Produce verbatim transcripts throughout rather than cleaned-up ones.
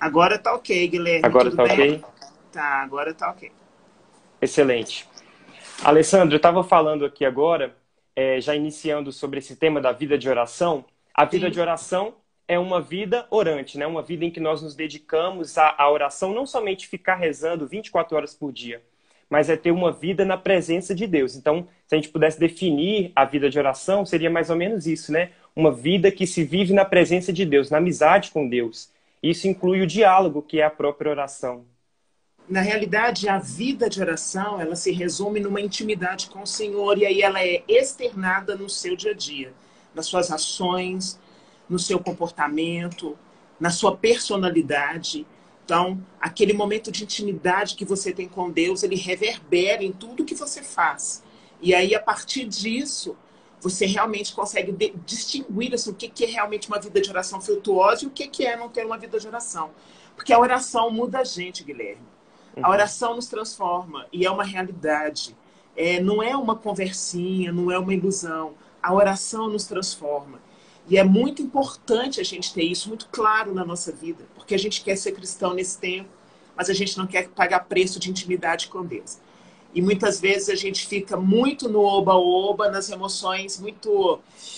Agora tá ok, Guilherme, Agora tudo tá bem? ok? Tá, agora tá ok. Excelente. Alessandro, eu estava falando aqui agora, eh, já iniciando sobre esse tema da vida de oração. A vida Sim. de oração é uma vida orante, né? Uma vida em que nós nos dedicamos à, à oração, não somente ficar rezando vinte e quatro horas por dia, mas é ter uma vida na presença de Deus. Então, se a gente pudesse definir a vida de oração, seria mais ou menos isso, né? Uma vida que se vive na presença de Deus, na amizade com Deus. Isso inclui o diálogo, que é a própria oração. Na realidade, a vida de oração, ela se resume numa intimidade com o Senhor e aí ela é externada no seu dia a dia, nas suas ações, no seu comportamento, na sua personalidade. Então, aquele momento de intimidade que você tem com Deus, ele reverbera em tudo que você faz. E aí, a partir disso, você realmente consegue de- distinguir assim, o que, que é realmente uma vida de oração frutuosa e o que, que é não ter uma vida de oração. Porque a oração muda a gente, Guilherme. A Uhum. oração nos transforma e é uma realidade. É, não é uma conversinha, não é uma ilusão. A oração nos transforma. E é muito importante a gente ter isso muito claro na nossa vida, porque a gente quer ser cristão nesse tempo, mas a gente não quer pagar preço de intimidade com Deus. E muitas vezes a gente fica muito no oba-oba, nas emoções muito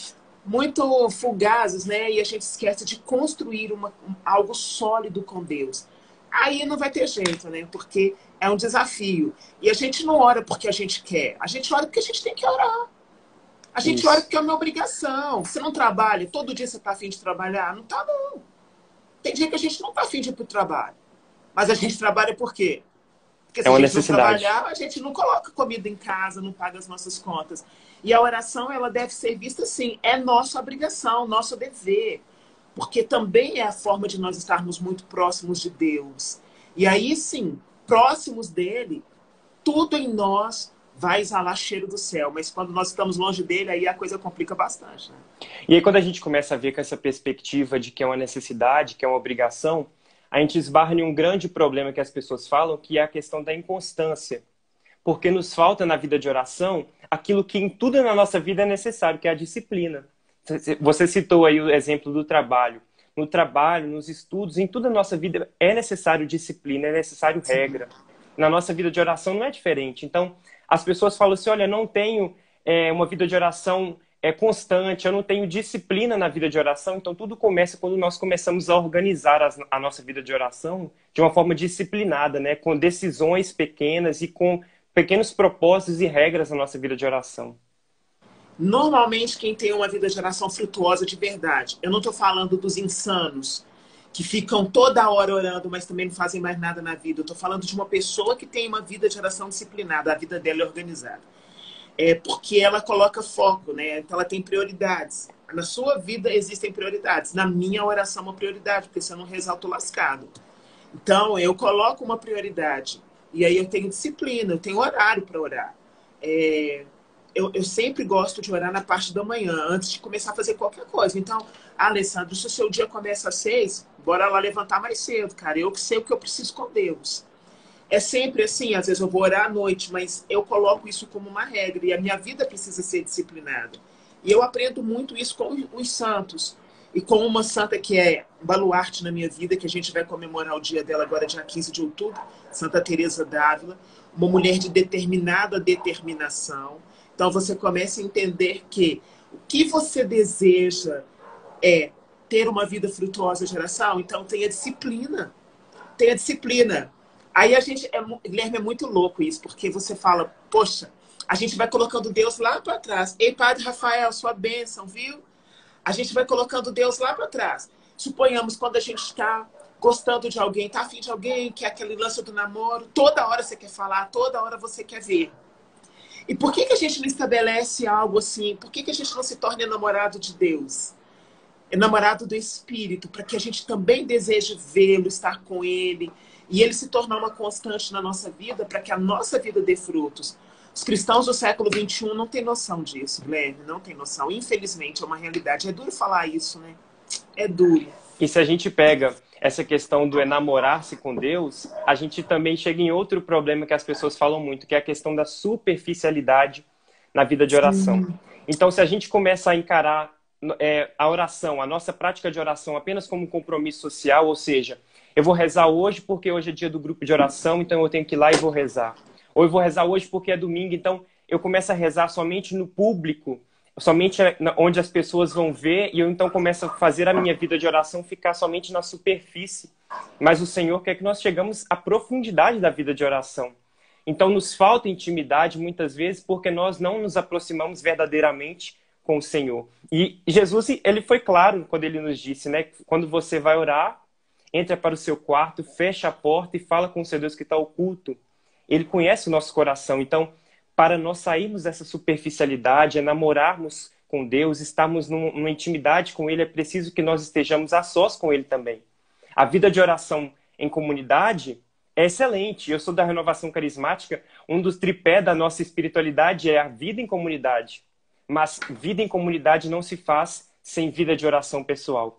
muito fugazes, né? E a gente esquece de construir uma, um- algo sólido com Deus. Aí não vai ter jeito, né? Porque é um desafio. E a gente não ora porque a gente quer. A gente ora porque a gente tem que orar. A gente ora Isso. porque é uma obrigação. Você não trabalha, todo dia você está afim de trabalhar? Não tá, não. Tem dia que a gente não está afim de ir para o trabalho. Mas a gente trabalha por quê? Porque É se a uma gente não necessidade. trabalhar, a gente não coloca comida em casa, não paga as nossas contas. E a oração, ela deve ser vista assim, é nossa obrigação, nosso dever. Porque também é a forma de nós estarmos muito próximos de Deus. E aí sim, próximos dele, tudo em nós vai exalar cheiro do céu. Mas quando nós estamos longe dele, aí a coisa complica bastante, né? E aí, quando a gente começa a ver com essa perspectiva de que é uma necessidade, que é uma obrigação, a gente esbarra em um grande problema que as pessoas falam, que é a questão da inconstância. Porque nos falta na vida de oração aquilo que em tudo na nossa vida é necessário, que é a disciplina. Você citou aí o exemplo do trabalho. No trabalho, nos estudos, em toda a nossa vida é necessário disciplina, é necessário regra. Na nossa vida de oração não é diferente. Então, as pessoas falam assim, olha, não tenho é, uma vida de oração é, constante, eu não tenho disciplina na vida de oração. Então, tudo começa quando nós começamos a organizar as, a nossa vida de oração de uma forma disciplinada, né? Com decisões pequenas e com pequenos propósitos e regras na nossa vida de oração. Normalmente, quem tem uma vida de oração frutuosa de verdade, eu não estou falando dos insanos, que ficam toda hora orando, mas também não fazem mais nada na vida. Eu estou falando de uma pessoa que tem uma vida de oração disciplinada, a vida dela é organizada. É porque ela coloca foco, né? Então ela tem prioridades. Na sua vida existem prioridades. Na minha oração é uma prioridade, porque se eu não rezar, eu tô lascado. Então eu coloco uma prioridade. E aí eu tenho disciplina, eu tenho horário para orar. É, eu, eu sempre gosto de orar na parte da manhã, antes de começar a fazer qualquer coisa. Então, ah, Alessandro, se o seu dia começa às seis, bora lá levantar mais cedo, cara. Eu que sei o que eu preciso com Deus. É sempre assim, às vezes eu vou orar à noite, mas eu coloco isso como uma regra e a minha vida precisa ser disciplinada. E eu aprendo muito isso com os santos. E com uma santa que é baluarte na minha vida, que a gente vai comemorar o dia dela agora, dia quinze de outubro, Santa Teresa d'Ávila, uma mulher de determinada determinação. Então você começa a entender que o que você deseja é ter uma vida frutuosa de oração, então tenha disciplina. Tenha disciplina. Aí a gente, é, Guilherme, é muito louco isso, porque você fala, poxa, a gente vai colocando Deus lá para trás. Ei, Padre Rafael, sua bênção, viu? A gente vai colocando Deus lá para trás. Suponhamos quando a gente está gostando de alguém, está afim de alguém, que é aquele lance do namoro, toda hora você quer falar, toda hora você quer ver. E por que, que a gente não estabelece algo assim? Por que, que a gente não se torna namorado de Deus? Namorado do Espírito, para que a gente também deseje vê-lo, estar com ele, e ele se tornar uma constante na nossa vida, para que a nossa vida dê frutos. Os cristãos do século vinte e um não têm noção disso, Guilherme, não tem noção. Infelizmente, é uma realidade. É duro falar isso, né? É duro. E se a gente pega essa questão do enamorar-se com Deus, a gente também chega em outro problema que as pessoas falam muito, que é a questão da superficialidade na vida de oração. Sim. Então, se a gente começa a encarar é, a oração, a nossa prática de oração apenas como um compromisso social, ou seja, eu vou rezar hoje porque hoje é dia do grupo de oração, então eu tenho que ir lá e vou rezar. Ou eu vou rezar hoje porque é domingo, então eu começo a rezar somente no público, somente onde as pessoas vão ver, e eu então começo a fazer a minha vida de oração ficar somente na superfície. Mas o Senhor quer que nós chegamos à profundidade da vida de oração. Então nos falta intimidade muitas vezes porque nós não nos aproximamos verdadeiramente com o Senhor. E Jesus, ele foi claro quando ele nos disse, né? Quando você vai orar, entra para o seu quarto, fecha a porta e fala com o seu Deus que está oculto. Ele conhece o nosso coração. Então, para nós sairmos dessa superficialidade, enamorarmos com Deus, estarmos num, numa intimidade com Ele, é preciso que nós estejamos a sós com Ele também. A vida de oração em comunidade é excelente. Eu sou da Renovação Carismática. Um dos tripés da nossa espiritualidade é a vida em comunidade. Mas vida em comunidade não se faz sem vida de oração pessoal.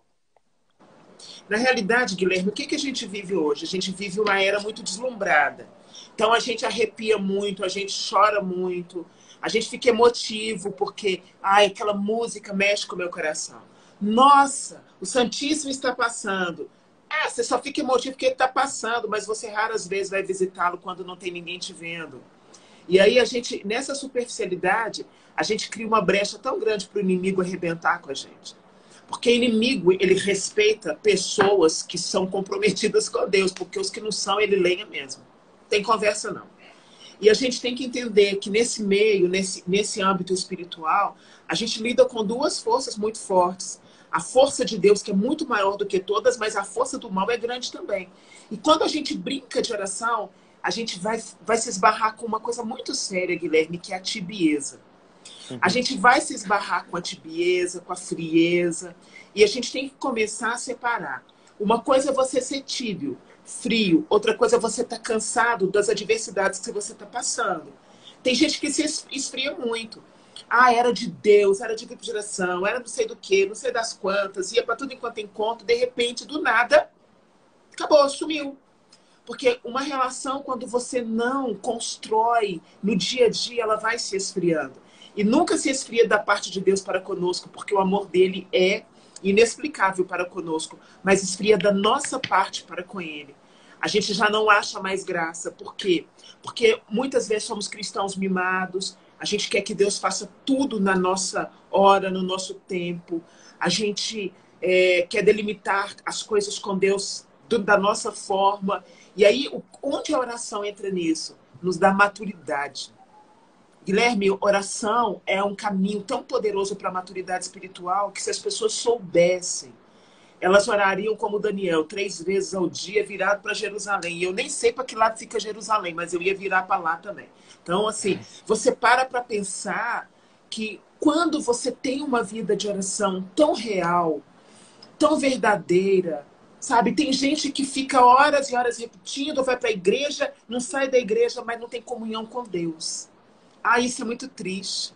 Na realidade, Guilherme, o que, que a gente vive hoje? A gente vive uma era muito deslumbrada. Então a gente arrepia muito, a gente chora muito, a gente fica emotivo porque ai, aquela música mexe com o meu coração. Nossa, o Santíssimo está passando. Ah, você só fica emotivo porque ele está passando, mas você raras vezes vai visitá-lo quando não tem ninguém te vendo. E aí a gente, nessa superficialidade, a gente cria uma brecha tão grande para o inimigo arrebentar com a gente. Porque inimigo, ele respeita pessoas que são comprometidas com Deus, porque os que não são, ele lenha mesmo. Tem conversa não. E a gente tem que entender que nesse meio, nesse, nesse âmbito espiritual, a gente lida com duas forças muito fortes. A força de Deus, que é muito maior do que todas, mas a força do mal é grande também. E quando a gente brinca de oração, a gente vai, vai se esbarrar com uma coisa muito séria, Guilherme, que é a tibieza. Uhum. A gente vai se esbarrar com a tibieza, com a frieza, e a gente tem que começar a separar. Uma coisa é você ser tíbio, frio, outra coisa é você estar cansado das adversidades que você está passando. Tem gente que se esfria muito. Ah, era de Deus, era de grupo de oração, era não sei do que, não sei das quantas, ia para tudo enquanto encontro, de repente, do nada, acabou, sumiu. Porque uma relação, quando você não constrói no dia a dia, ela vai se esfriando. E nunca se esfria da parte de Deus para conosco, porque o amor dele é inexplicável para conosco, mas esfria da nossa parte para com ele. A gente já não acha mais graça. Por quê? Porque muitas vezes somos cristãos mimados, a gente quer que Deus faça tudo na nossa hora, no nosso tempo. A gente é, quer delimitar as coisas com Deus do, da nossa forma. E aí, onde a oração entra nisso? Nos dá maturidade. Guilherme, oração é um caminho tão poderoso para a maturidade espiritual que se as pessoas soubessem, elas orariam como Daniel, três vezes ao dia, virado para Jerusalém. E eu nem sei para que lado fica Jerusalém, mas eu ia virar para lá também. Então, assim, você para para pensar que quando você tem uma vida de oração tão real, tão verdadeira, sabe? Tem gente que fica horas e horas repetindo, vai para a igreja, não sai da igreja, mas não tem comunhão com Deus. Ah, isso é muito triste.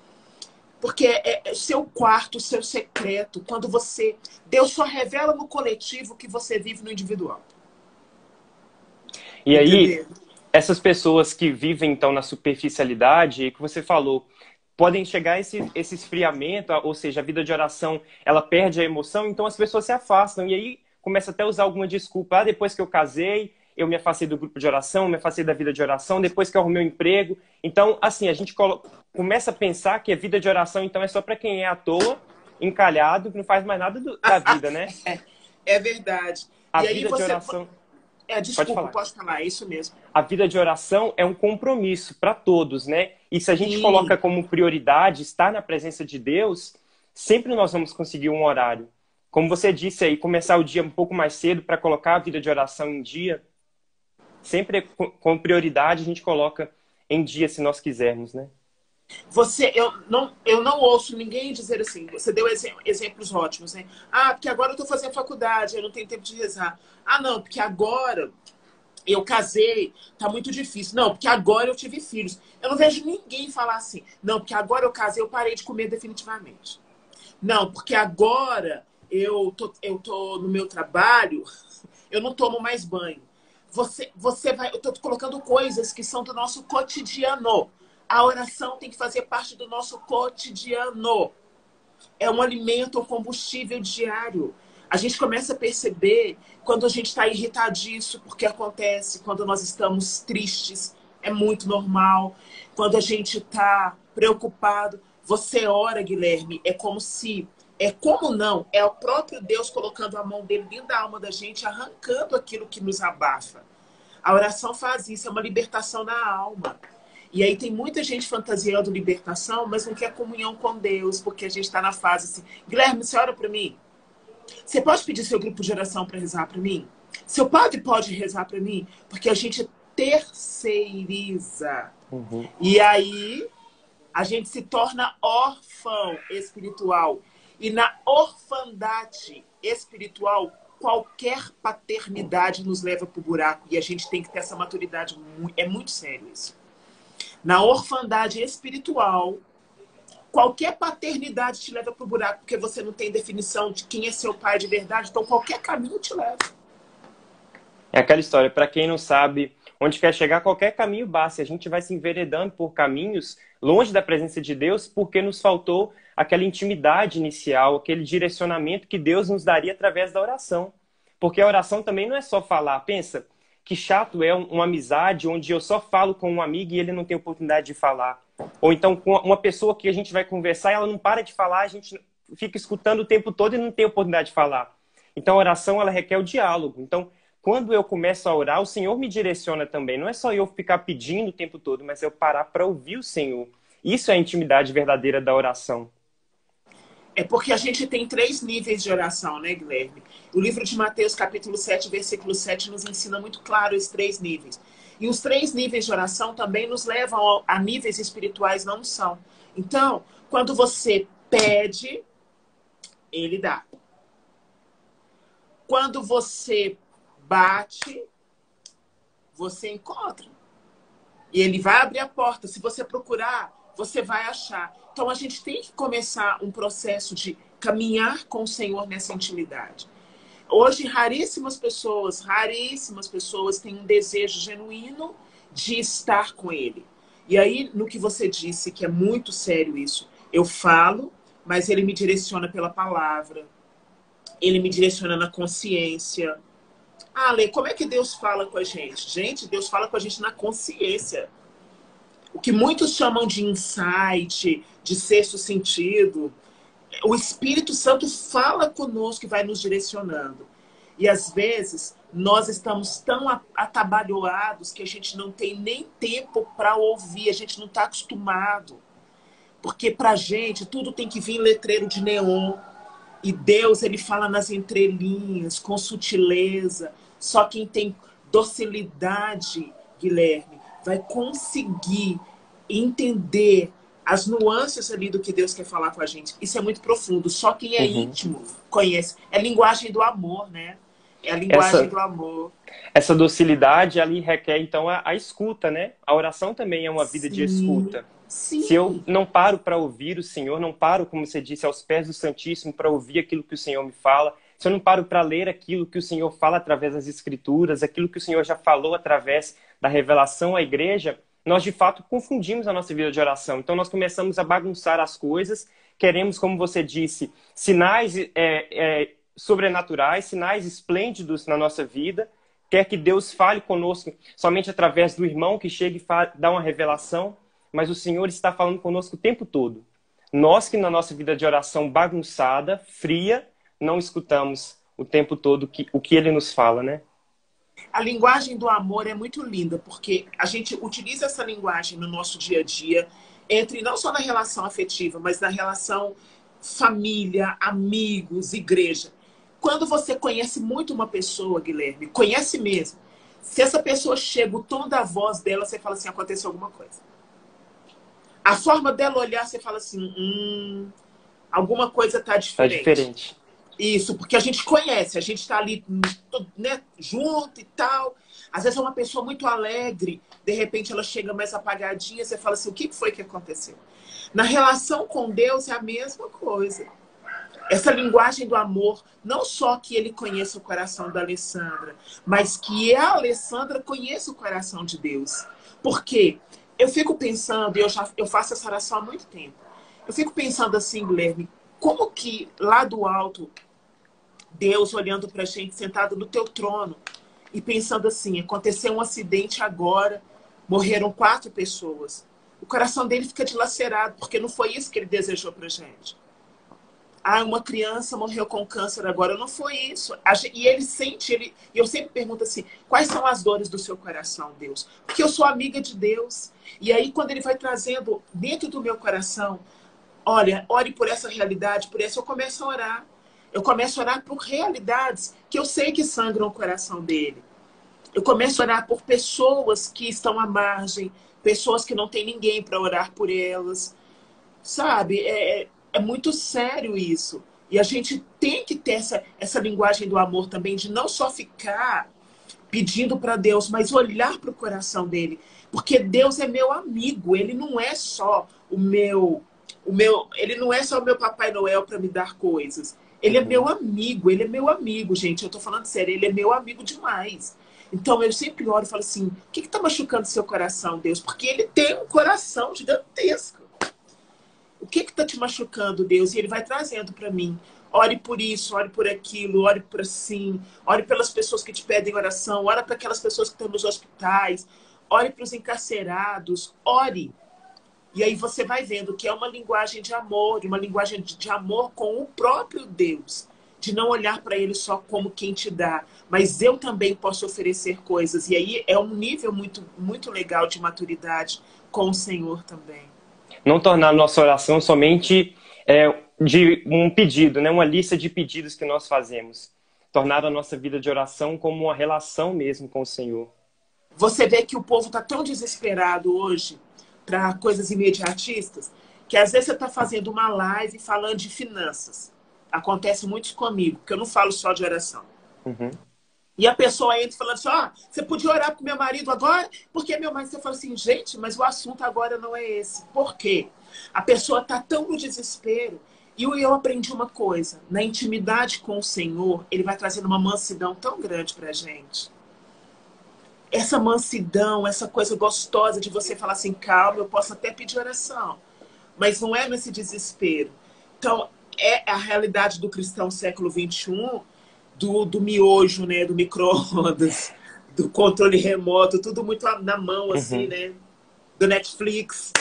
Porque é, é seu quarto, seu secreto. Quando você... Deus só revela no coletivo que você vive no individual. E aí, essas pessoas que vivem, então, na superficialidade, que você falou, podem chegar a esse, esse esfriamento, ou seja, a vida de oração, ela perde a emoção, então as pessoas se afastam. E aí, começa até a usar alguma desculpa. Ah, depois que eu casei, eu me afastei do grupo de oração, me afastei da vida de oração, depois que eu arrumei um emprego. Então, assim, a gente colo... começa a pensar que a vida de oração, então, é só para quem é à toa, encalhado, que não faz mais nada do... da vida, né? É, é verdade. A e aí vida você... de oração... É, desculpa, pode falar. posso falar, é isso mesmo. A vida de oração é um compromisso para todos, né? E se a gente Sim. coloca como prioridade estar na presença de Deus, sempre nós vamos conseguir um horário. Como você disse aí, começar o dia um pouco mais cedo para colocar a vida de oração em dia. Sempre com prioridade a gente coloca em dia, se nós quisermos, né? Você, eu não, eu não ouço ninguém dizer assim, você deu exemplos ótimos, né? Ah, porque agora eu estou fazendo faculdade, eu não tenho tempo de rezar. Ah, não, porque agora eu casei, tá muito difícil. Não, porque agora eu tive filhos. Eu não vejo ninguém falar assim. Não, porque agora eu casei, eu parei de comer definitivamente. Não, porque agora eu tô, eu tô no meu trabalho, eu não tomo mais banho. Você, você vai, eu estou colocando coisas que são do nosso cotidiano. A oração tem que fazer parte do nosso cotidiano. é um alimento, um combustível diário. A gente começa a perceber quando a gente está irritadiço, porque acontece, quando nós estamos tristes, é muito normal. Quando a gente está preocupado, você ora, Guilherme, é como se... É como não, é o próprio Deus colocando a mão dele dentro da alma da gente, arrancando aquilo que nos abafa. A oração faz isso, é uma libertação na alma. E aí tem muita gente fantasiando libertação, mas não quer comunhão com Deus, porque a gente está na fase assim, Guilherme, você ora para mim? Você pode pedir seu grupo de oração para rezar para mim? Seu padre pode rezar para mim? Porque a gente terceiriza. Uhum. E aí a gente se torna órfão espiritual. E na orfandade espiritual, qualquer paternidade nos leva para o buraco. E a gente tem que ter essa maturidade. É muito sério isso. Na orfandade espiritual, qualquer paternidade te leva para o buraco, porque você não tem definição de quem é seu pai de verdade. Então, qualquer caminho te leva. É aquela história, para quem não sabe onde quer chegar, qualquer caminho basta. A gente vai se enveredando por caminhos longe da presença de Deus, porque nos faltou aquela intimidade inicial, aquele direcionamento que Deus nos daria através da oração. Porque a oração também não é só falar. Pensa, que chato é uma amizade onde eu só falo com um amigo e ele não tem oportunidade de falar. Ou então com uma pessoa que a gente vai conversar e ela não para de falar, a gente fica escutando o tempo todo e não tem oportunidade de falar. Então a oração, ela requer o diálogo. Então, quando eu começo a orar, o Senhor me direciona também. Não é só eu ficar pedindo o tempo todo, mas eu parar para ouvir o Senhor. Isso é a intimidade verdadeira da oração. É porque a gente tem três níveis de oração, né, Guilherme? O livro de Mateus, capítulo sete, versículo sete, nos ensina muito claro esses três níveis. E os três níveis de oração também nos levam a níveis espirituais na unção. Então, quando você pede, ele dá. Quando você bate, você encontra. E ele vai abrir a porta. Se você procurar, você vai achar. Então, a gente tem que começar um processo de caminhar com o Senhor nessa intimidade. Hoje, raríssimas pessoas, raríssimas pessoas têm um desejo genuíno de estar com Ele. E aí, no que você disse, que é muito sério isso, eu falo, mas Ele me direciona pela palavra. Ele me direciona na consciência. Ah, Lê, como é que Deus fala com a gente? Gente, Deus fala com a gente na consciência. O que muitos chamam de insight, de sexto sentido, o Espírito Santo fala conosco e vai nos direcionando. E às vezes nós estamos tão atabalhoados que a gente não tem nem tempo para ouvir, a gente não está acostumado. Porque pra gente tudo tem que vir em letreiro de neon. E Deus, ele fala nas entrelinhas, com sutileza. Só quem tem docilidade, Guilherme, vai conseguir entender as nuances ali do que Deus quer falar com a gente. Isso é muito profundo. Só quem é Uhum. íntimo conhece. É a linguagem do amor, né? É a linguagem Essa, do amor. essa docilidade ali requer, então, a, a escuta, né? A oração também é uma vida Sim, de escuta. sim. Se eu não paro para ouvir o Senhor, não paro, como você disse, aos pés do Santíssimo para ouvir aquilo que o Senhor me fala, se eu não paro para ler aquilo que o Senhor fala através das Escrituras, aquilo que o Senhor já falou através da revelação à igreja, nós de fato confundimos a nossa vida de oração. Então nós começamos a bagunçar as coisas, queremos, como você disse, sinais é, é, sobrenaturais, sinais esplêndidos na nossa vida, quer que Deus fale conosco somente através do irmão que chega e dá uma revelação, mas o Senhor está falando conosco o tempo todo. Nós que na nossa vida de oração bagunçada, fria, não escutamos o tempo todo que, o que Ele nos fala, né? A linguagem do amor é muito linda, porque a gente utiliza essa linguagem no nosso dia a dia, entre não só na relação afetiva, mas na relação família, amigos, igreja. Quando você conhece muito uma pessoa, Guilherme, conhece mesmo, se essa pessoa chega, o tom da voz dela, você fala assim, aconteceu alguma coisa. A forma dela olhar, você fala assim, hum, alguma coisa tá diferente. Tá diferente. Isso, porque a gente conhece, a gente está ali, né, junto e tal. Às vezes é uma pessoa muito alegre, de repente ela chega mais apagadinha, você fala assim, o que foi que aconteceu? Na relação com Deus é a mesma coisa. Essa linguagem do amor, não só que ele conheça o coração da Alessandra, mas que a Alessandra conheça o coração de Deus. Por quê? Eu fico pensando, e eu, já, eu faço essa oração há muito tempo, eu fico pensando assim, Guilherme, como que lá do alto, Deus olhando pra gente, sentado no teu trono, e pensando assim, aconteceu um acidente agora, morreram quatro pessoas. O coração dele fica dilacerado, porque não foi isso que ele desejou pra gente. Ah, uma criança morreu com câncer agora, não foi isso. E ele sente, ele, e eu sempre pergunto assim, quais são as dores do seu coração, Deus? Porque eu sou amiga de Deus. E aí, quando ele vai trazendo dentro do meu coração, olha, ore por essa realidade, por essa, eu começo a orar. Eu começo a orar por realidades que eu sei que sangram o coração dele. Eu começo a orar por pessoas que estão à margem, pessoas que não têm ninguém para orar por elas. Sabe? É, é muito sério isso. E a gente tem que ter essa, essa linguagem do amor também, de não só ficar pedindo para Deus, mas olhar para o coração dele. Porque Deus é meu amigo, ele não é só o meu, o meu, ele não é só o meu Papai Noel para me dar coisas. Ele é meu amigo, ele é meu amigo, gente. Eu tô falando sério, ele é meu amigo demais. Então eu sempre oro e falo assim, o que que tá machucando seu coração, Deus? Porque ele tem um coração gigantesco. O que que tá te machucando, Deus? E ele vai trazendo para mim. Ore por isso, ore por aquilo, ore por assim. Ore pelas pessoas que te pedem oração. Ore para aquelas pessoas que estão nos hospitais. Ore para os encarcerados. Ore. E aí você vai vendo que é uma linguagem de amor, uma linguagem de amor com o próprio Deus. De não olhar para ele só como quem te dá. Mas eu também posso oferecer coisas. E aí é um nível muito, muito legal de maturidade com o Senhor também. Não tornar a nossa oração somente é, de um pedido, né? Uma lista de pedidos que nós fazemos. Tornar a nossa vida de oração como uma relação mesmo com o Senhor. Você vê que o povo está tão desesperado hoje para coisas imediatistas, que às vezes você está fazendo uma live falando de finanças. Acontece muito comigo, porque eu não falo só de oração. Uhum. E a pessoa entra falando assim, ó, oh, você podia orar pro meu marido agora? Porque meu marido, você fala assim, gente, mas o assunto agora não é esse. Por quê? A pessoa está tão no desespero. E eu aprendi uma coisa, na intimidade com o Senhor, ele vai trazendo uma mansidão tão grande pra gente. Essa mansidão, essa coisa gostosa de você falar assim, calma, eu posso até pedir oração. Mas não é nesse desespero. Então, é a realidade do cristão século vinte e um, do, do miojo, né? Do micro-ondas, do controle remoto, tudo muito na mão, assim, uhum. né? Do Netflix.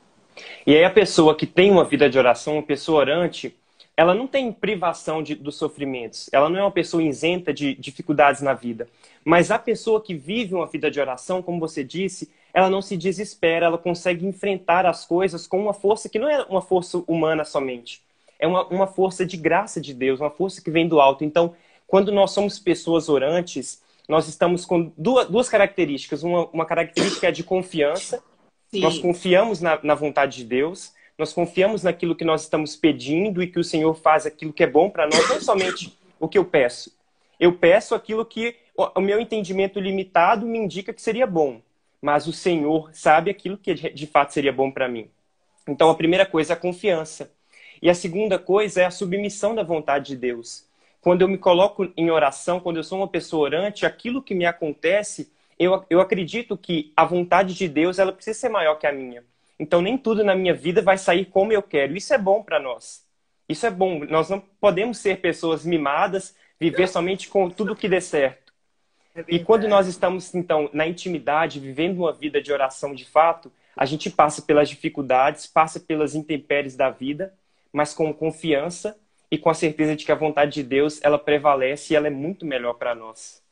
E aí a pessoa que tem uma vida de oração, uma pessoa orante, ela não tem privação de, dos sofrimentos. Ela não é uma pessoa isenta de dificuldades na vida. Mas a pessoa que vive uma vida de oração, como você disse, ela não se desespera, ela consegue enfrentar as coisas com uma força que não é uma força humana somente. É uma, uma força de graça de Deus, uma força que vem do alto. Então, quando nós somos pessoas orantes, nós estamos com duas, duas características. Uma, uma característica é de confiança. Sim. Nós confiamos na, na vontade de Deus. Nós confiamos naquilo que nós estamos pedindo e que o Senhor faz aquilo que é bom para nós. Não somente o que eu peço. Eu peço aquilo que o meu entendimento limitado me indica que seria bom. Mas o Senhor sabe aquilo que de fato seria bom para mim. Então, a primeira coisa é a confiança. E a segunda coisa é a submissão da vontade de Deus. Quando eu me coloco em oração, quando eu sou uma pessoa orante, aquilo que me acontece, eu, eu acredito que a vontade de Deus ela precisa ser maior que a minha. Então, nem tudo na minha vida vai sair como eu quero. Isso é bom para nós. Isso é bom. Nós não podemos ser pessoas mimadas, viver somente com tudo que dê certo. É e quando nós estamos, então, na intimidade, vivendo uma vida de oração de fato, a gente passa pelas dificuldades, passa pelas intempéries da vida, mas com confiança e com a certeza de que a vontade de Deus, ela prevalece e ela é muito melhor para nós.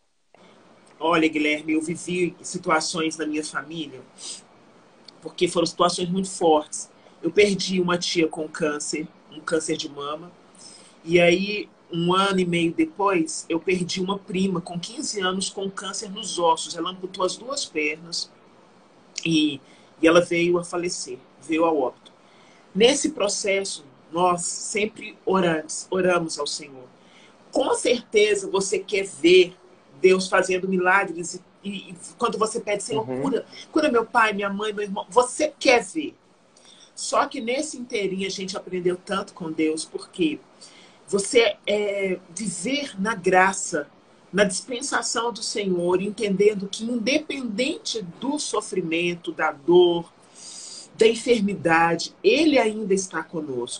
Olha, Guilherme, eu vivi situações na minha família, porque foram situações muito fortes. Eu perdi uma tia com câncer, um câncer de mama, e aí, um ano e meio depois, eu perdi uma prima com quinze anos com câncer nos ossos. Ela amputou as duas pernas e, e ela veio a falecer, veio ao óbito. Nesse processo, nós sempre oramos, oramos ao Senhor. Com certeza você quer ver Deus fazendo milagres e, e quando você pede, Senhor, uhum. cura, cura meu pai, minha mãe, meu irmão, você quer ver. Só que nesse inteirinho a gente aprendeu tanto com Deus, porque você é, viver na graça, na dispensação do Senhor, entendendo que independente do sofrimento, da dor, da enfermidade, Ele ainda está conosco.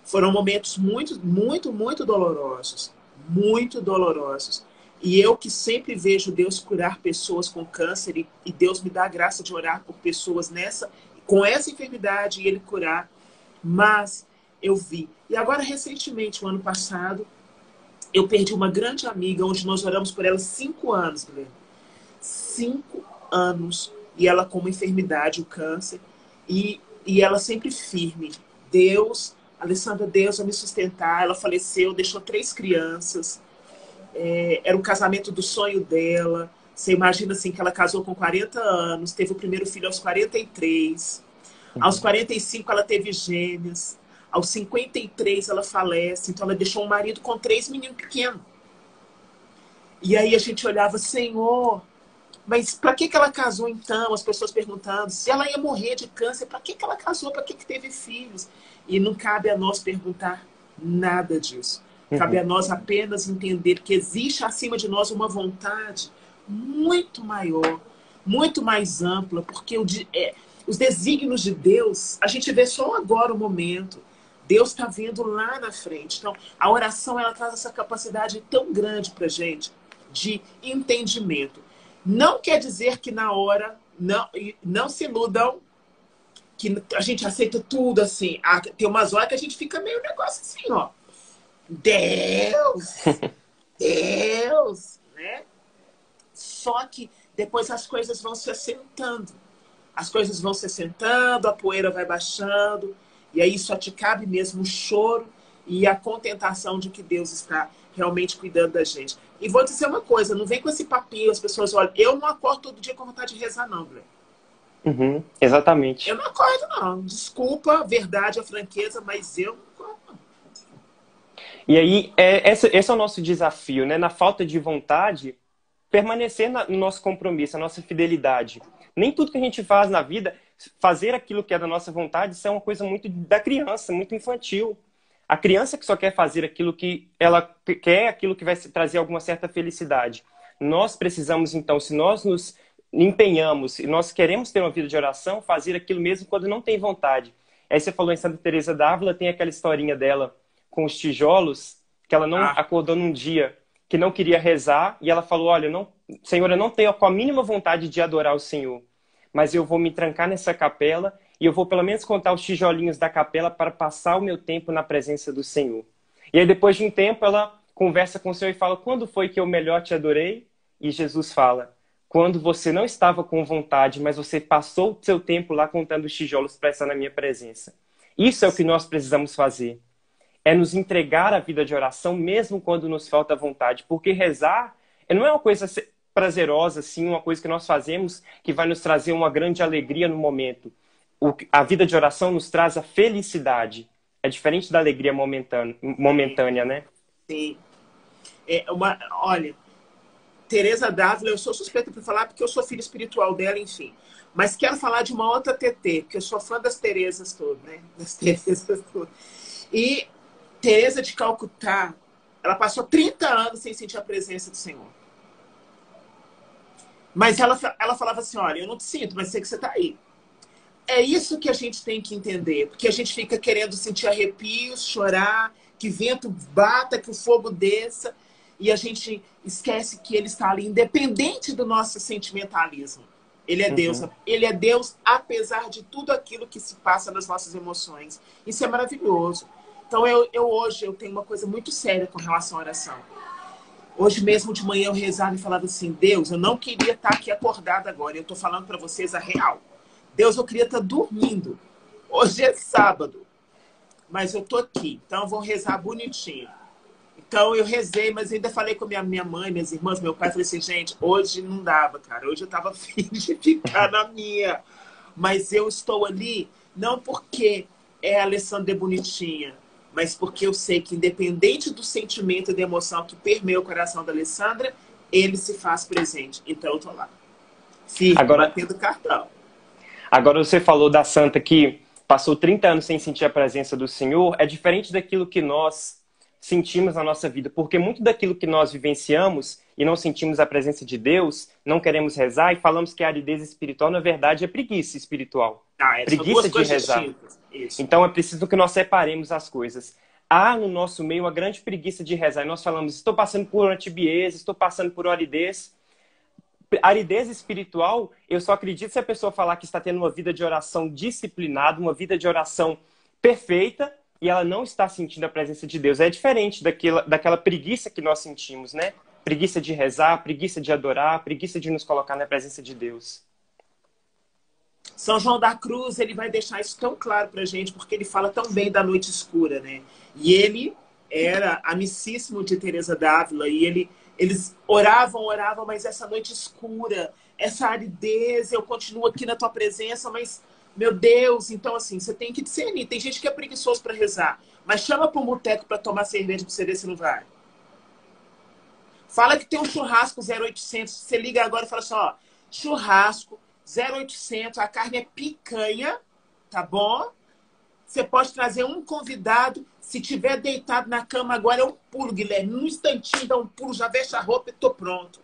Foram momentos muito, muito, muito dolorosos. Muito dolorosos. E eu que sempre vejo Deus curar pessoas com câncer e, e Deus me dá a graça de orar por pessoas nessa, com essa enfermidade e Ele curar. Mas eu vi. E agora, recentemente, o ano passado, eu perdi uma grande amiga, onde nós oramos por ela cinco anos, Guilherme. Cinco anos. E ela com uma enfermidade, o câncer. E, e ela sempre firme. Deus, Alessandra, Deus vai me sustentar. Ela faleceu, deixou três crianças. É, era o casamento do sonho dela. Você imagina assim, que ela casou com quarenta anos, teve o primeiro filho aos quarenta e três. Aos quarenta e cinco ela teve gêmeos. Aos cinquenta e três ela falece. Então ela deixou um marido com três meninos pequenos. E aí a gente olhava, Senhor, mas para que que ela casou então? As pessoas perguntando se ela ia morrer de câncer, para que que ela casou? Para que que teve filhos? E não cabe a nós perguntar nada disso. Cabe a nós apenas entender que existe acima de nós uma vontade muito maior, muito mais ampla, porque o, é, os desígnios de Deus, a gente vê só agora o momento. Deus está vendo lá na frente. Então, a oração, ela traz essa capacidade tão grande para a gente de entendimento. Não quer dizer que na hora, não, não se iludam, que a gente aceita tudo assim. Tem umas horas que a gente fica meio negócio assim, ó. Deus! Deus! Né? Só que depois as coisas vão se assentando. As coisas vão se assentando, a poeira vai baixando, e aí só te cabe mesmo o choro e a contentação de que Deus está realmente cuidando da gente. E vou dizer uma coisa, não vem com esse papinho, as pessoas olham, eu não acordo todo dia com vontade de rezar, não, Glenn. Uhum, exatamente. Eu não acordo, não. Desculpa a verdade, a franqueza, mas eu não acordo, não. E aí, é, esse, esse é o nosso desafio, né? Na falta de vontade, permanecer na, no nosso compromisso, a nossa fidelidade. Nem tudo que a gente faz na vida, fazer aquilo que é da nossa vontade, isso é uma coisa muito da criança, muito infantil. A criança que só quer fazer aquilo que ela quer, aquilo que vai trazer alguma certa felicidade. Nós precisamos, então, se nós nos empenhamos e nós queremos ter uma vida de oração, fazer aquilo mesmo quando não tem vontade. Aí você falou em Santa Teresa d'Ávila, tem aquela historinha dela com os tijolos, que ela não ah. acordou num dia que não queria rezar, e ela falou, olha, não, Senhor, eu não tenho a mínima vontade de adorar o Senhor, mas eu vou me trancar nessa capela e eu vou pelo menos contar os tijolinhos da capela para passar o meu tempo na presença do Senhor. E aí depois de um tempo ela conversa com o Senhor e fala, quando foi que eu melhor te adorei? E Jesus fala, quando você não estava com vontade, mas você passou o seu tempo lá contando os tijolos para estar na minha presença. Isso é o que nós precisamos fazer. É nos entregar a vida de oração mesmo quando nos falta vontade. Porque rezar não é uma coisa prazerosa, assim, uma coisa que nós fazemos que vai nos trazer uma grande alegria no momento. O, a vida de oração nos traz a felicidade. É diferente da alegria momentânea, momentânea, né? Sim. É uma, olha, Teresa d'Ávila, eu sou suspeita para falar porque eu sou filha espiritual dela, enfim. Mas quero falar de uma outra T T, porque eu sou fã das Teresas todas, né? Das Teresas todas. E Teresa de Calcutá, ela passou trinta anos sem sentir a presença do Senhor. Mas ela, ela falava assim, olha, eu não te sinto, mas sei que você está aí. É isso que a gente tem que entender, porque a gente fica querendo sentir arrepios, chorar, que vento bata, que o fogo desça, e a gente esquece que ele está ali, independente do nosso sentimentalismo. Ele é uhum. Deus. Ele é Deus, apesar de tudo aquilo que se passa nas nossas emoções. Isso é maravilhoso. Então, eu, eu hoje eu tenho uma coisa muito séria com relação à oração. Hoje mesmo de manhã eu rezava e falava assim, Deus, eu não queria estar aqui acordada agora. Eu estou falando para vocês a real. Deus, eu queria estar dormindo. Hoje é sábado. Mas eu estou aqui. Então, eu vou rezar bonitinho. Então, eu rezei, mas ainda falei com a minha, minha mãe, minhas irmãs, meu pai. Falei assim, gente, hoje não dava, cara. Hoje eu estava afim de ficar na minha. Mas eu estou ali, não porque é a Alessandra bonitinha, mas porque eu sei que, independente do sentimento e da emoção que permeia o coração da Alessandra, ele se faz presente. Então, eu tô lá. Firme, agora, batendo cartão. Agora, você falou da santa que passou trinta anos sem sentir a presença do Senhor. É diferente daquilo que nós sentimos na nossa vida. Porque muito daquilo que nós vivenciamos e não sentimos a presença de Deus, não queremos rezar e falamos que a aridez espiritual, na verdade, é preguiça espiritual. Ah, é, preguiça de rezar. Distintas. Isso. Então é preciso que nós separemos as coisas. Há no nosso meio uma grande preguiça de rezar. E nós falamos, estou passando por antibiese, estou passando por aridez. Aridez espiritual, eu só acredito se a pessoa falar que está tendo uma vida de oração disciplinada, uma vida de oração perfeita, e ela não está sentindo a presença de Deus. É diferente daquela, daquela preguiça que nós sentimos, né? Preguiça de rezar, preguiça de adorar, preguiça de nos colocar na presença de Deus. São João da Cruz, ele vai deixar isso tão claro pra gente, porque ele fala tão bem da noite escura, né? E ele era amicíssimo de Teresa d'Ávila, e ele, eles oravam, oravam, mas essa noite escura, essa aridez, eu continuo aqui na tua presença, mas, meu Deus, então assim, você tem que discernir. Tem gente que é preguiçoso pra rezar, mas chama pro boteco pra tomar cerveja pra você ver se não vai. Fala que tem um churrasco zero oitocentos, você liga agora e fala assim, ó, churrasco, zero oitocentos, a carne é picanha, tá bom? Você pode trazer um convidado, se tiver deitado na cama agora, eu pulo, Guilherme, num instantinho, dá um pulo, já veste a roupa e tô pronto.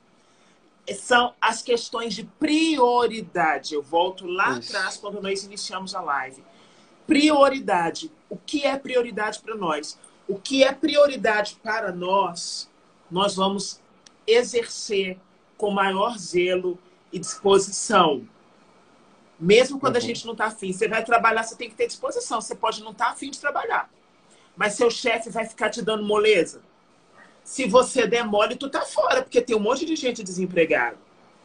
São as questões de prioridade. Eu volto lá Isso. atrás, quando nós iniciamos a live. Prioridade. O que é prioridade para nós? O que é prioridade para nós, nós vamos exercer com maior zelo e disposição. Mesmo quando uhum. a gente não está afim. Você vai trabalhar, você tem que ter disposição. Você pode não estar afim de trabalhar. Mas seu chefe vai ficar te dando moleza. Se você der mole, tu tá fora, porque tem um monte de gente desempregada.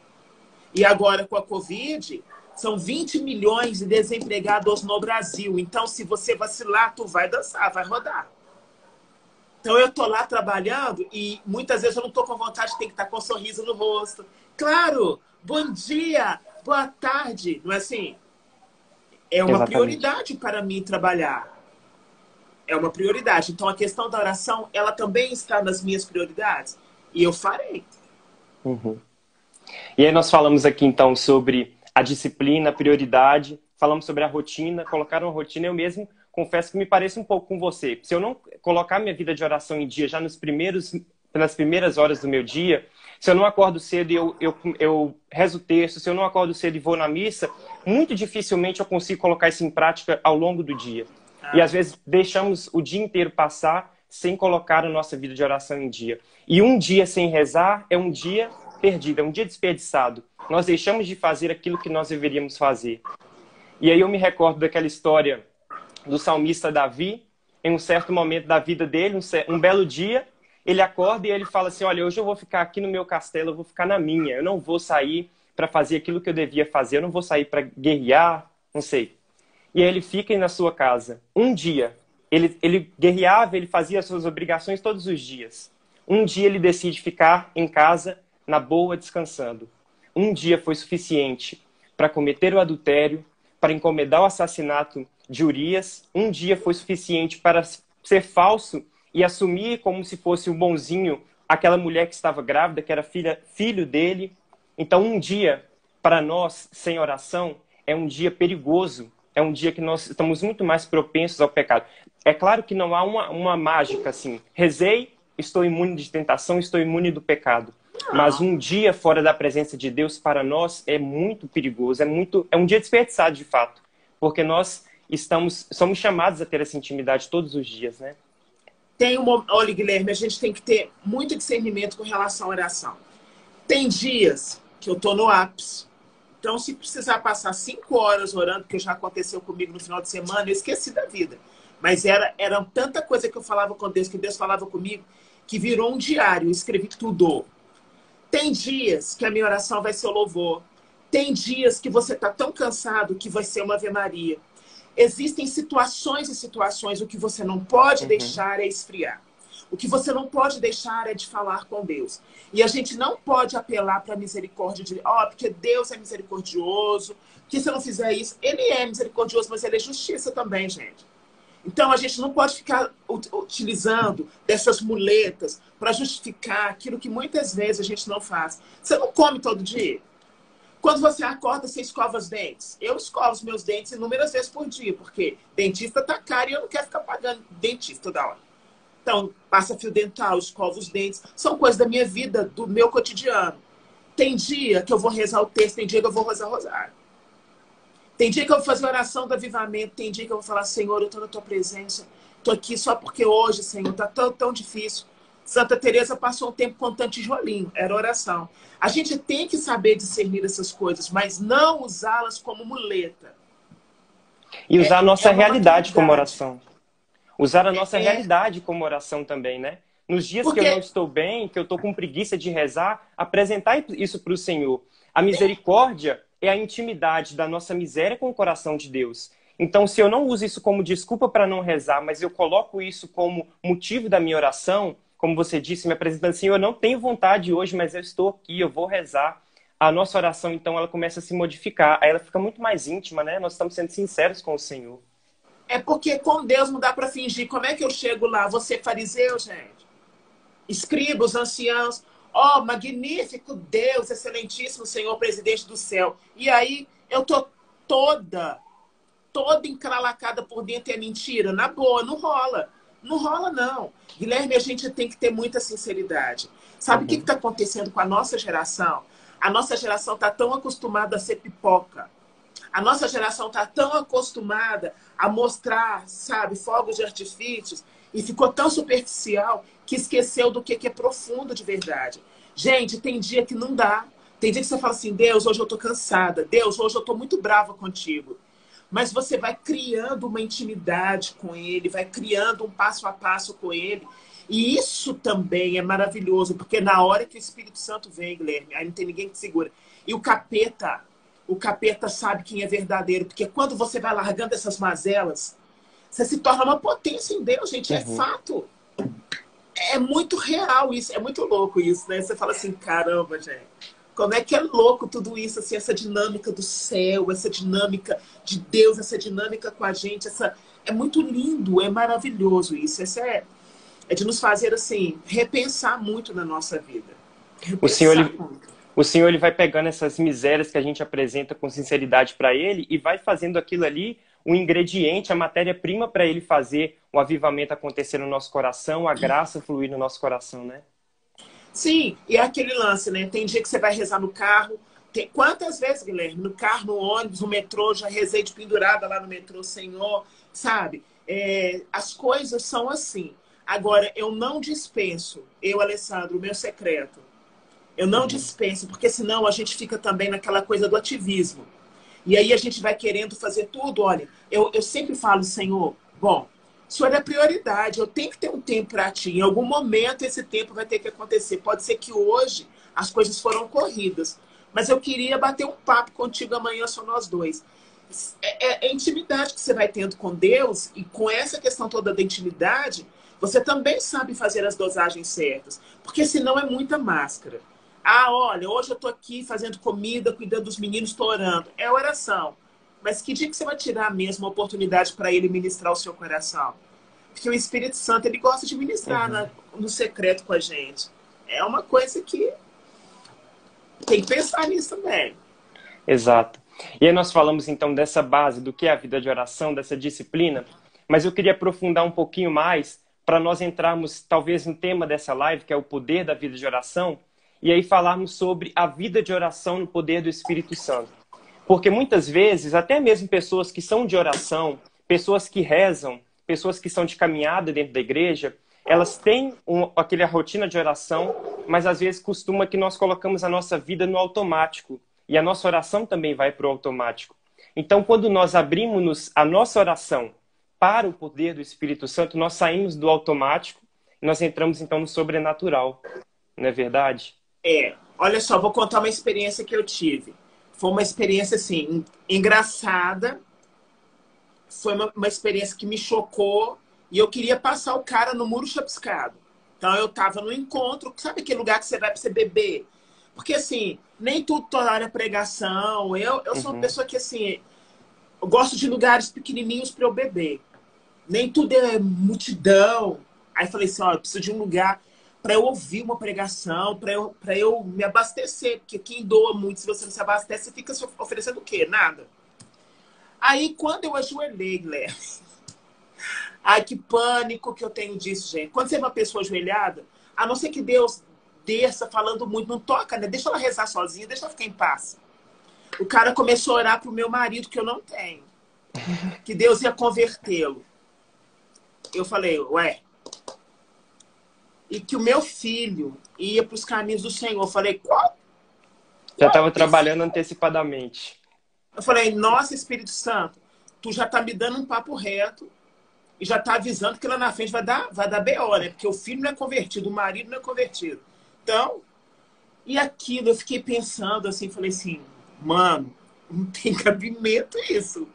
E agora, com a Covid, são vinte milhões de desempregados no Brasil. Então, se você vacilar, tu vai dançar, vai rodar. Então, eu tô lá trabalhando e muitas vezes eu não tô com vontade, tem que estar com um sorriso no rosto. Claro! Bom dia! Boa tarde! Não é assim? É uma Exatamente. Prioridade para mim trabalhar. É uma prioridade. Então, a questão da oração, ela também está nas minhas prioridades. E eu farei. Uhum. E aí nós falamos aqui, então, sobre a disciplina, a prioridade. Falamos sobre a rotina. Colocar uma rotina, eu mesmo confesso que me parece um pouco com você. Se eu não colocar minha vida de oração em dia já nos primeiros, nas primeiras horas do meu dia, se eu não acordo cedo e eu, eu, eu rezo o texto, se eu não acordo cedo e vou na missa, muito dificilmente eu consigo colocar isso em prática ao longo do dia. E às vezes deixamos o dia inteiro passar sem colocar a nossa vida de oração em dia. E um dia sem rezar é um dia perdido, é um dia desperdiçado. Nós deixamos de fazer aquilo que nós deveríamos fazer. E aí eu me recordo daquela história do salmista Davi, em um certo momento da vida dele, um, um belo dia, ele acorda e ele fala assim, olha, hoje eu vou ficar aqui no meu castelo, eu vou ficar na minha, eu não vou sair para fazer aquilo que eu devia fazer, eu não vou sair para guerrear, não sei. E aí ele fica na sua casa. Um dia, ele, ele guerreava, ele fazia as suas obrigações todos os dias. Um dia ele decide ficar em casa, na boa, descansando. Um dia foi suficiente para cometer o adultério, para encomendar o assassinato de Urias. Um dia foi suficiente para ser falso e assumir como se fosse o bonzinho aquela mulher que estava grávida, que era filha, filho dele. Então, um dia, para nós, sem oração, é um dia perigoso. É um dia que nós estamos muito mais propensos ao pecado. É claro que não há uma, uma mágica assim. Rezei, estou imune de tentação, estou imune do pecado. Mas um dia fora da presença de Deus para nós é muito perigoso. É, muito, é um dia desperdiçado, de fato. Porque nós estamos, somos chamados a ter essa intimidade todos os dias, né? Tem uma... Olha, Guilherme, a gente tem que ter muito discernimento com relação à oração. Tem dias que eu estou no ápice. Então, se precisar passar cinco horas orando, que já aconteceu comigo no final de semana, eu esqueci da vida. Mas era, era tanta coisa que eu falava com Deus, que Deus falava comigo, que virou um diário, eu escrevi tudo. Tem dias que a minha oração vai ser o louvor. Tem dias que você está tão cansado que vai ser uma Ave Maria. Existem situações e situações, o que você não pode uhum. deixar é esfriar. O que você não pode deixar é de falar com Deus. E a gente não pode apelar para a misericórdia de... Ó, oh, porque Deus é misericordioso. Porque se eu não fizer isso, Ele é misericordioso, mas Ele é justiça também, gente. Então a gente não pode ficar utilizando dessas muletas para justificar aquilo que muitas vezes a gente não faz. Você não come todo dia. Quando você acorda, você escova os dentes. Eu escovo os meus dentes inúmeras vezes por dia, porque dentista tá caro e eu não quero ficar pagando dentista toda hora. Então, passa fio dental, escova os dentes. São coisas da minha vida, do meu cotidiano. Tem dia que eu vou rezar o texto, tem dia que eu vou rezar o rosário. Tem dia que eu vou fazer oração do avivamento, tem dia que eu vou falar, Senhor, eu estou na tua presença, estou aqui só porque hoje, Senhor, está tão, tão difícil. Santa Teresa passou um tempo contando tijolinho, era oração. A gente tem que saber discernir essas coisas, mas não usá-las como muleta. E usar É, a nossa é uma realidade como maturidade. oração. Usar a nossa É, realidade como oração também, né? Nos dias que eu não porque estou bem, que eu estou com preguiça de rezar, apresentar isso para o Senhor. A misericórdia é a intimidade da nossa miséria com o coração de Deus. Então, se eu não uso isso como desculpa para não rezar, mas eu coloco isso como motivo da minha oração, como você disse, me apresentando assim, eu não tenho vontade hoje, mas eu estou aqui, eu vou rezar. A nossa oração, então, ela começa a se modificar. Aí ela fica muito mais íntima, né? Nós estamos sendo sinceros com o Senhor. é porque com Deus não dá para fingir. Como é que eu chego lá? Você fariseu, gente? Escribas, anciãos. Ó, oh, magnífico Deus, excelentíssimo Senhor, presidente do céu. E aí eu tô toda, toda encralacada por dentro e é mentira. Na boa, não rola. Não rola, não. Guilherme, a gente tem que ter muita sinceridade. Sabe o que Uhum. está acontecendo com a nossa geração? A nossa geração está tão acostumada a ser pipoca. A nossa geração está tão acostumada a mostrar, sabe, fogos de artifícios e ficou tão superficial que esqueceu do que é profundo de verdade. Gente, tem dia que não dá. Tem dia que você fala assim, Deus, hoje eu tô cansada. Deus, hoje eu tô muito brava contigo. Mas você vai criando uma intimidade com ele, vai criando um passo a passo com ele. E isso também é maravilhoso, porque na hora que o Espírito Santo vem, Guilherme, aí não tem ninguém que segura. E o capeta, o capeta sabe quem é verdadeiro, porque quando você vai largando essas mazelas, você se torna uma potência em Deus, gente, é Uhum. fato. É muito real isso, é muito louco isso, né? Você fala assim, caramba, gente, como é que é louco tudo isso, assim, essa dinâmica do céu, essa dinâmica de Deus, essa dinâmica com a gente, essa... é muito lindo, é maravilhoso isso. Isso é, é de nos fazer, assim, repensar muito na nossa vida. O Senhor, Repensar ele, muito. o Senhor ele vai pegando essas misérias que a gente apresenta com sinceridade para Ele e vai fazendo aquilo ali um ingrediente, a matéria-prima para Ele fazer o avivamento acontecer no nosso coração, a graça fluir no nosso coração, né? Sim, e é aquele lance, né? Tem dia que você vai rezar no carro. Tem... Quantas vezes, Guilherme? No carro, no ônibus, no metrô, já rezei de pendurada lá no metrô, Senhor, sabe? É, as coisas são assim. Agora, eu não dispenso, eu, Alessandro, o meu secreto. Eu não Uhum. dispenso, porque senão a gente fica também naquela coisa do ativismo. E aí a gente vai querendo fazer tudo. Olha, eu, eu sempre falo, Senhor, bom, o Senhor é prioridade, eu tenho que ter um tempo para ti. Em algum momento esse tempo vai ter que acontecer. Pode ser que hoje as coisas foram corridas, mas eu queria bater um papo contigo amanhã, só nós dois. É, é, é intimidade que você vai tendo com Deus, e com essa questão toda da intimidade, você também sabe fazer as dosagens certas, porque senão é muita máscara. Ah, olha, hoje eu tô aqui fazendo comida, cuidando dos meninos, tô orando. É oração. Mas que dia que você vai tirar mesmo a oportunidade para ele ministrar o seu coração? Porque o Espírito Santo, ele gosta de ministrar Uhum. na, no secreto com a gente. É uma coisa que tem que pensar nisso também. Exato. E aí nós falamos então dessa base do que é a vida de oração, dessa disciplina, mas eu queria aprofundar um pouquinho mais para nós entrarmos talvez no tema dessa live, que é o poder da vida de oração, e aí falarmos sobre a vida de oração no poder do Espírito Santo. Porque muitas vezes, até mesmo pessoas que são de oração, pessoas que rezam, pessoas que são de caminhada dentro da igreja, elas têm um, aquela rotina de oração, mas às vezes costuma que nós colocamos a nossa vida no automático. E a nossa oração também vai para o automático. Então, quando nós abrimos a nossa oração para o poder do Espírito Santo, nós saímos do automático e nós entramos então no sobrenatural. Não é verdade? É, olha só, vou contar uma experiência que eu tive. Foi uma experiência, assim, engraçada. Foi uma, uma experiência que me chocou e eu queria passar o cara no muro chapiscado. Então eu tava no encontro, sabe aquele lugar que você vai pra você beber? Porque assim, nem tudo tolera pregação. Eu, eu sou uma Uhum. pessoa que assim, eu gosto de lugares pequenininhos para eu beber. Nem tudo é multidão. Aí falei assim, ó, eu preciso de um lugar para eu ouvir uma pregação, para eu, para eu me abastecer, porque quem doa muito, se você não se abastece, você fica se oferecendo o quê? Nada. Aí quando eu ajoelhei, Guilherme, ai, que pânico que eu tenho disso, gente. Quando você é uma pessoa ajoelhada, a não ser que Deus desça falando muito, não toca, né? Deixa ela rezar sozinha, deixa ela ficar em paz. O cara começou a orar pro meu marido, que eu não tenho. Que Deus ia convertê-lo. Eu falei, ué. E que o meu filho ia para os caminhos do Senhor. Eu falei, qual? Já estava trabalhando antecipadamente. Eu falei, nossa, Espírito Santo, tu já tá me dando um papo reto e já tá avisando que lá na frente vai dar, vai dar B O, né? Porque o filho não é convertido, o marido não é convertido. Então, e aquilo, eu fiquei pensando assim, falei assim, mano, não tem cabimento isso.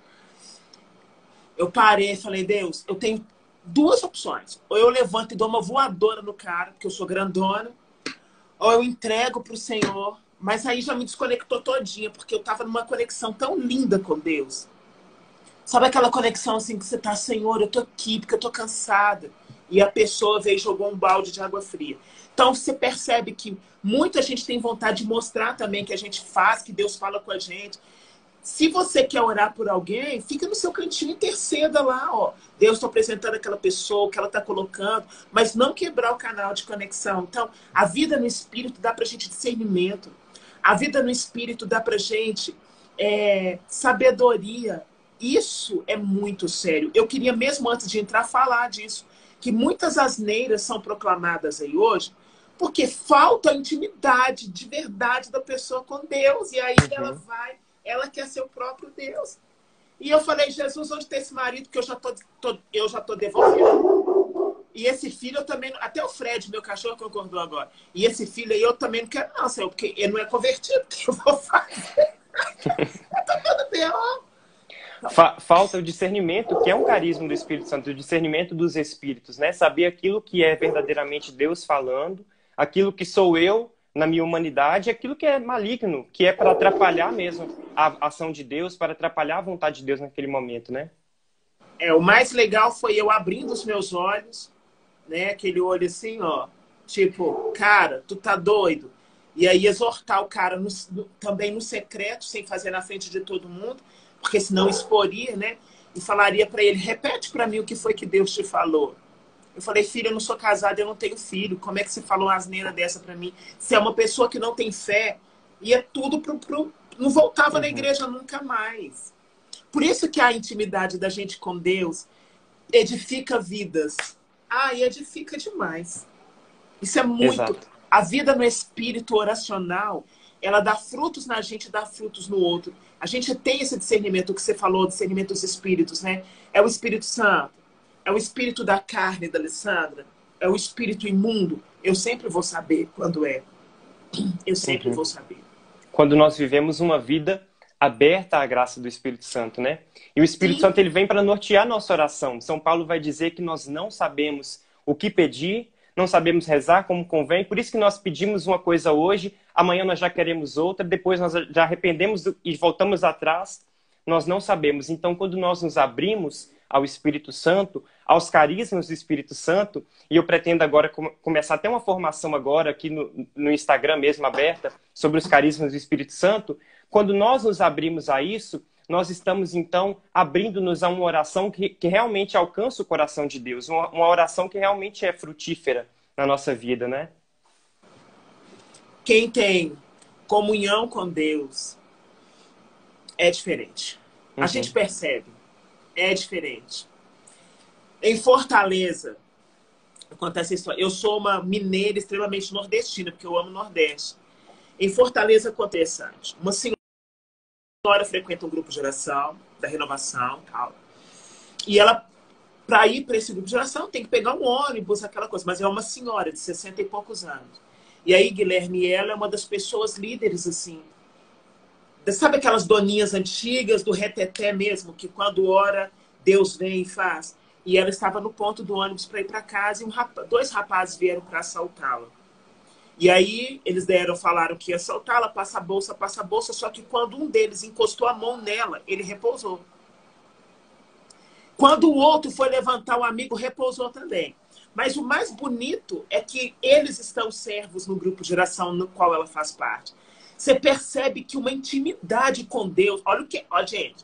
Eu parei e falei, Deus, eu tenho duas opções. Ou eu levanto e dou uma voadora no cara, porque eu sou grandona, ou eu entrego pro Senhor. Mas aí já me desconectou todinha, porque eu tava numa conexão tão linda com Deus. Sabe aquela conexão assim que você tá, Senhor, eu tô aqui porque eu tô cansada. E a pessoa veio e jogou um balde de água fria. Então você percebe que muita gente tem vontade de mostrar também que a gente faz, que Deus fala com a gente. Se você quer orar por alguém, fica no seu cantinho e interceda lá, ó. Deus está apresentando aquela pessoa, o que ela está colocando, mas não quebrar o canal de conexão. Então, a vida no Espírito dá pra gente discernimento. A vida no Espírito dá pra gente é, sabedoria. Isso é muito sério. Eu queria mesmo antes de entrar falar disso, que muitas asneiras são proclamadas aí hoje, porque falta a intimidade de verdade da pessoa com Deus. E aí uhum. ela vai, ela quer ser o próprio Deus. E eu falei, Jesus, onde tem esse marido que eu já tô, tô, eu já tô devolvendo? E esse filho eu também, até o Fred, meu cachorro, concordou agora. E esse filho aí eu também não quero não, Senhor, porque ele não é convertido, o que eu vou fazer? Eu tô todo bem, ó. Fa falta o discernimento, que é um carisma do Espírito Santo, o discernimento dos Espíritos, né? Saber aquilo que é verdadeiramente Deus falando, aquilo que sou eu na minha humanidade, aquilo que é maligno, que é para atrapalhar mesmo a ação de Deus, para atrapalhar a vontade de Deus naquele momento, né? É, o mais legal foi eu abrindo os meus olhos, né? Aquele olho assim, ó, tipo, cara, tu tá doido? E aí exortar o cara no, no, também no secreto, sem fazer na frente de todo mundo, porque senão exporia, né? E falaria para ele, repete para mim o que foi que Deus te falou. Eu falei, filho, eu não sou casada, eu não tenho filho. Como é que você falou uma asneira dessa para mim? Se é uma pessoa que não tem fé, ia tudo pro... pro... não voltava uhum. na igreja nunca mais. Por isso que a intimidade da gente com Deus edifica vidas. Ah, e edifica demais. Isso é muito... Exato. A vida no espírito oracional, ela dá frutos na gente e dá frutos no outro. A gente tem esse discernimento, o que você falou, discernimento dos espíritos, né? É o Espírito Santo. É o espírito da carne da Alessandra. É o espírito imundo. Eu sempre vou saber quando é. Eu sempre uhum. vou saber. Quando nós vivemos uma vida aberta à graça do Espírito Santo, né? E o Espírito Sim. Santo, ele vem para nortear nossa oração. São Paulo vai dizer que nós não sabemos o que pedir, não sabemos rezar como convém, por isso que nós pedimos uma coisa hoje, amanhã nós já queremos outra, depois nós já arrependemos e voltamos atrás, nós não sabemos. Então, quando nós nos abrimos ao Espírito Santo, aos carismas do Espírito Santo, e eu pretendo agora com começar até uma formação agora aqui no, no Instagram mesmo, aberta, sobre os carismas do Espírito Santo, quando nós nos abrimos a isso, nós estamos, então, abrindo-nos a uma oração que, que realmente alcança o coração de Deus, uma, uma oração que realmente é frutífera na nossa vida, né? Quem tem comunhão com Deus é diferente. Uhum. A gente percebe, é diferente. Em Fortaleza, acontece isso. Eu sou uma mineira extremamente nordestina, porque eu amo o Nordeste. Em Fortaleza acontece uma senhora A senhora frequenta um grupo de oração, da renovação e tal. E ela, para ir para esse grupo de oração, tem que pegar um ônibus, aquela coisa. Mas é uma senhora de sessenta e poucos anos. E aí, Guilherme, ela é uma das pessoas líderes, assim. Sabe aquelas doninhas antigas, do reteté mesmo, que quando ora, Deus vem e faz? E ela estava no ponto do ônibus para ir para casa e um rapaz, dois rapazes vieram para assaltá-la. E aí, eles deram, falaram que ia assaltá-la, passa a bolsa, passa a bolsa, só que quando um deles encostou a mão nela, ele repousou. Quando o outro foi levantar o amigo, repousou também. Mas o mais bonito é que eles estão servos no grupo de oração no qual ela faz parte. Você percebe que uma intimidade com Deus... Olha o que... Olha, gente.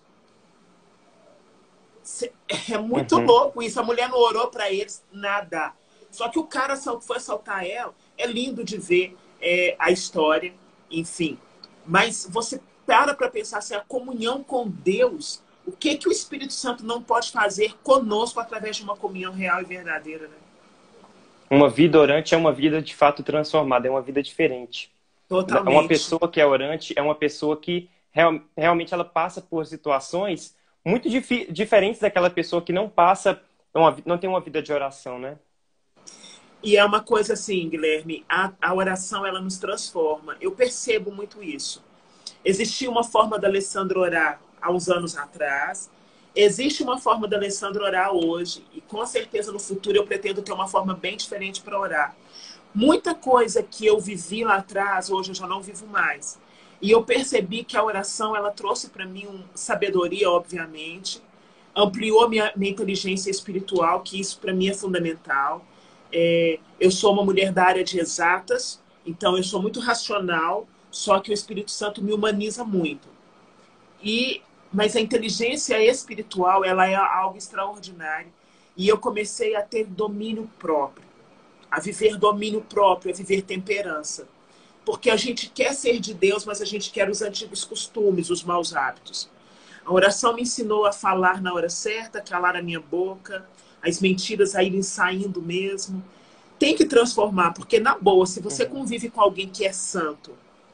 É muito uhum. louco isso. A mulher não orou para eles, nada. Só que o cara foi assaltar ela. É lindo de ver é, a história, enfim. Mas você para para pensar assim, a comunhão com Deus, o que que o Espírito Santo não pode fazer conosco através de uma comunhão real e verdadeira, né? Uma vida orante é uma vida de fato transformada, é uma vida diferente. Uma Totalmente. pessoa que é orante é uma pessoa que real, realmente ela passa por situações muito dif diferentes daquela pessoa que não passa, uma, não tem uma vida de oração, né? E é uma coisa assim, Guilherme, a, a oração ela nos transforma. Eu percebo muito isso. Existia uma forma da Alessandra orar há uns anos atrás. Existe uma forma da Alessandra orar hoje. E com certeza no futuro eu pretendo ter uma forma bem diferente para orar. Muita coisa que eu vivi lá atrás, hoje eu já não vivo mais. E eu percebi que a oração ela trouxe para mim um, sabedoria, obviamente. Ampliou minha, minha inteligência espiritual, que isso para mim é fundamental. É, eu sou uma mulher da área de exatas, então eu sou muito racional, só que o Espírito Santo me humaniza muito. E, mas a inteligência espiritual ela é algo extraordinário. E eu comecei a ter domínio próprio, a viver domínio próprio, a viver temperança. Porque a gente quer ser de Deus, mas a gente quer os antigos costumes, os maus hábitos. A oração me ensinou a falar na hora certa, calar a minha boca, as mentiras a irem saindo mesmo. Tem que transformar, porque na boa, se você convive com alguém que é santo,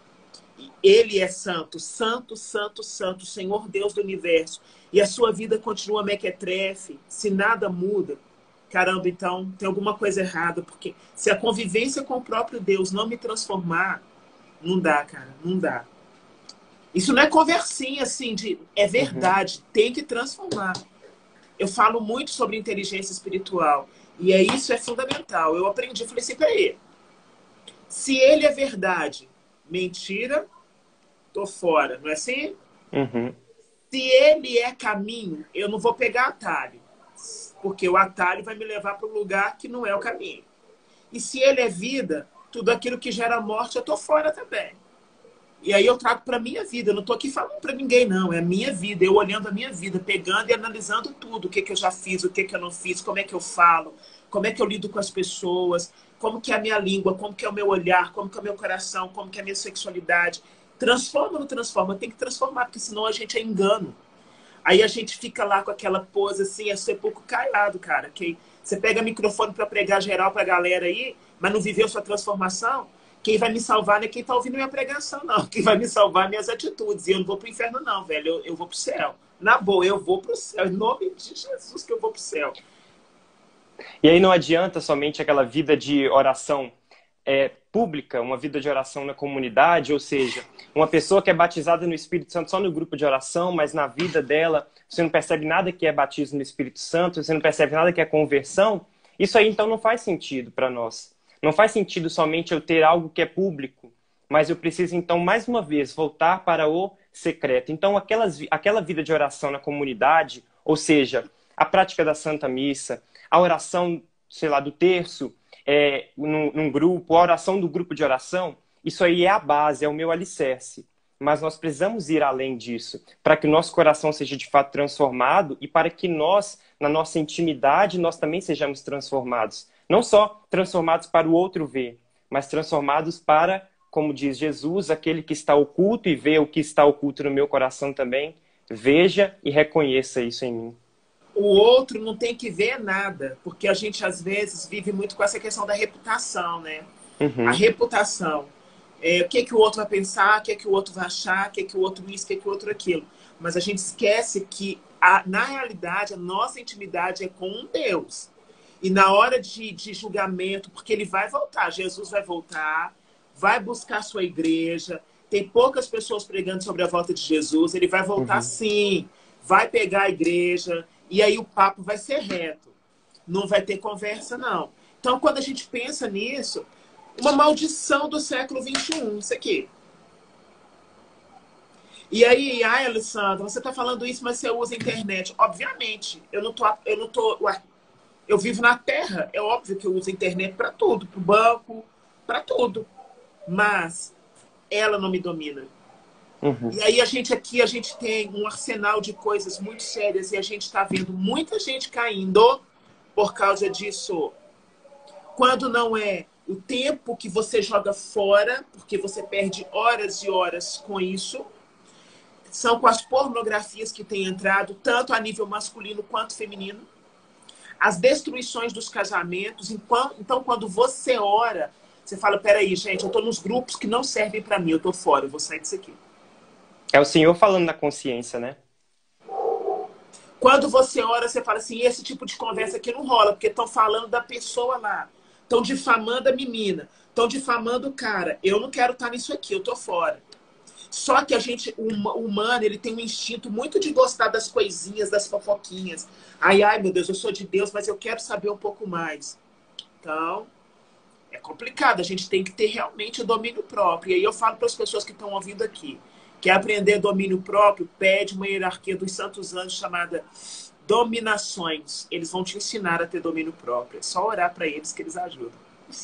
ele é santo, santo, santo, santo, Senhor Deus do universo, e a sua vida continua mequetrefe, se nada muda, caramba, então tem alguma coisa errada, porque se a convivência com o próprio Deus não me transformar, não dá, cara, não dá. Isso não é conversinha, assim, de é verdade, uhum. Tem que transformar. Eu falo muito sobre inteligência espiritual. E é isso é fundamental. Eu aprendi, falei assim, peraí. Se ele é verdade, mentira, tô fora. Não é assim? Uhum. Se ele é caminho, eu não vou pegar atalho. Porque o atalho vai me levar para um lugar que não é o caminho. E se ele é vida, tudo aquilo que gera morte, eu tô fora também. E aí eu trago para a minha vida. Eu não estou aqui falando para ninguém, não. É a minha vida. Eu olhando a minha vida, pegando e analisando tudo. O que, que eu já fiz, o que, que eu não fiz, como é que eu falo, como é que eu lido com as pessoas, como que é a minha língua, como que é o meu olhar, como que é o meu coração, como que é a minha sexualidade. Transforma ou não transforma? Tem que transformar, porque senão a gente é engano. Aí a gente fica lá com aquela pose assim, é sepulcro caiado, cara. Que você pega microfone para pregar geral para a galera aí, mas não viveu sua transformação. Quem vai me salvar não é quem tá ouvindo minha pregação, não. Quem vai me salvar é minhas atitudes. E eu não vou pro inferno, não, velho. Eu, eu vou pro céu. Na boa, eu vou pro céu. Em nome de Jesus que eu vou pro céu. E aí não adianta somente aquela vida de oração é, pública, uma vida de oração na comunidade, ou seja, uma pessoa que é batizada no Espírito Santo só no grupo de oração, mas na vida dela você não percebe nada que é batismo no Espírito Santo, você não percebe nada que é conversão. Isso aí, então, não faz sentido para nós. Não faz sentido somente eu ter algo que é público, mas eu preciso, então, mais uma vez, voltar para o secreto. Então, aquelas, aquela vida de oração na comunidade, ou seja, a prática da Santa Missa, a oração, sei lá, do terço, é, num, num grupo, a oração do grupo de oração, isso aí é a base, é o meu alicerce. Mas nós precisamos ir além disso, para que o nosso coração seja de fato transformado e para que nós, na nossa intimidade, nós também sejamos transformados. Não só transformados para o outro ver, mas transformados para, como diz Jesus, aquele que está oculto e vê o que está oculto no meu coração também, veja e reconheça isso em mim. O outro não tem que ver nada, porque a gente às vezes vive muito com essa questão da reputação, né? Uhum. A reputação. É, o que, que o outro vai pensar, o que, que o outro vai achar, o que, que o outro isso, o que, que o outro aquilo. Mas a gente esquece que, a, na realidade, a nossa intimidade é com um Deus. E na hora de, de julgamento, porque ele vai voltar, Jesus vai voltar, vai buscar sua igreja. Tem poucas pessoas pregando sobre a volta de Jesus. Ele vai voltar uhum. sim, vai pegar a igreja, e aí o papo vai ser reto. Não vai ter conversa, não. Então, quando a gente pensa nisso, uma maldição do século vinte e um, isso aqui. E aí, ai, Alessandra, você está falando isso, mas você usa a internet. Obviamente, eu não tô, eu não tô, ué, eu vivo na Terra, é óbvio que eu uso a internet para tudo, para o banco, para tudo. Mas ela não me domina. Uhum. E aí a gente aqui, a gente tem um arsenal de coisas muito sérias e a gente está vendo muita gente caindo por causa disso. Quando não é o tempo que você joga fora, porque você perde horas e horas com isso, são com as pornografias que têm entrado, tanto a nível masculino quanto feminino. As destruições dos casamentos. Então, quando você ora, você fala, peraí, gente, eu estou nos grupos que não servem para mim, eu estou fora, eu vou sair disso aqui. É o Senhor falando na consciência, né? Quando você ora, você fala assim, esse tipo de conversa aqui não rola, porque estão falando da pessoa lá, estão difamando a menina, estão difamando o cara. Eu não quero estar nisso aqui, eu estou fora. Só que a gente, o humano, ele tem um instinto muito de gostar das coisinhas, das fofoquinhas. Ai, ai, meu Deus, eu sou de Deus, mas eu quero saber um pouco mais. Então, é complicado. A gente tem que ter realmente o domínio próprio. E aí eu falo para as pessoas que estão ouvindo aqui, quer aprender domínio próprio, pede uma hierarquia dos santos anjos chamada dominações. Eles vão te ensinar a ter domínio próprio. É só orar para eles que eles ajudam.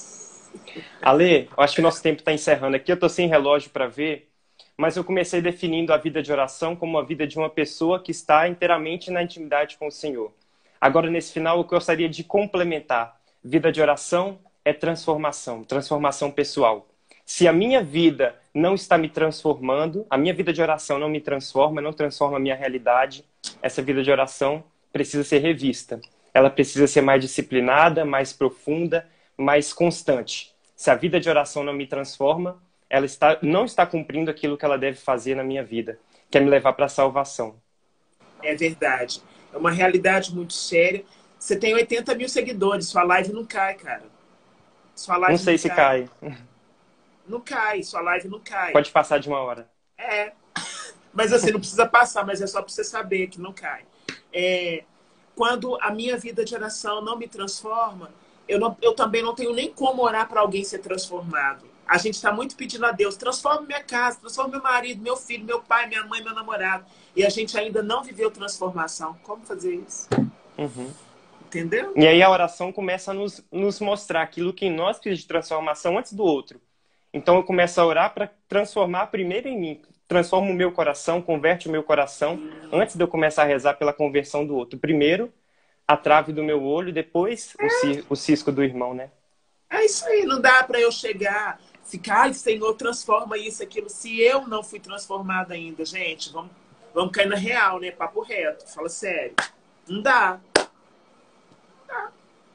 Ale, eu acho que o nosso tempo está encerrando aqui. Eu estou sem relógio para ver. Mas eu comecei definindo a vida de oração como a vida de uma pessoa que está inteiramente na intimidade com o Senhor. Agora, nesse final, eu gostaria de complementar. Vida de oração é transformação, transformação pessoal. Se a minha vida não está me transformando, a minha vida de oração não me transforma, não transforma a minha realidade, essa vida de oração precisa ser revista. Ela precisa ser mais disciplinada, mais profunda, mais constante. Se a vida de oração não me transforma, ela está, não está cumprindo aquilo que ela deve fazer na minha vida, que é me levar para a salvação. É verdade. É uma realidade muito séria. Você tem oitenta mil seguidores, sua live não cai, cara. Sua live não sei não se cai. cai. Não cai, sua live não cai. Pode passar de uma hora. É. Mas assim, não precisa passar, mas é só para você saber que não cai. É, quando a minha vida de oração não me transforma, eu, não, eu também não tenho nem como orar para alguém ser transformado. A gente está muito pedindo a Deus, transforma minha casa, transforma meu marido, meu filho, meu pai, minha mãe, meu namorado. E a gente ainda não viveu transformação. Como fazer isso? Uhum. Entendeu? E aí a oração começa a nos, nos mostrar aquilo que em nós precisa de transformação antes do outro. Então eu começo a orar para transformar primeiro em mim. Transforma o meu coração, converte o meu coração, antes de eu começar a rezar pela conversão do outro. Primeiro, a trave do meu olho, depois o, ci, o cisco do irmão, né? É isso aí, não dá para eu chegar, ficar, ai, Senhor, transforma isso, aquilo. Se eu não fui transformada ainda, gente, vamos, vamos cair na real, né? Papo reto, fala sério. Não dá. Não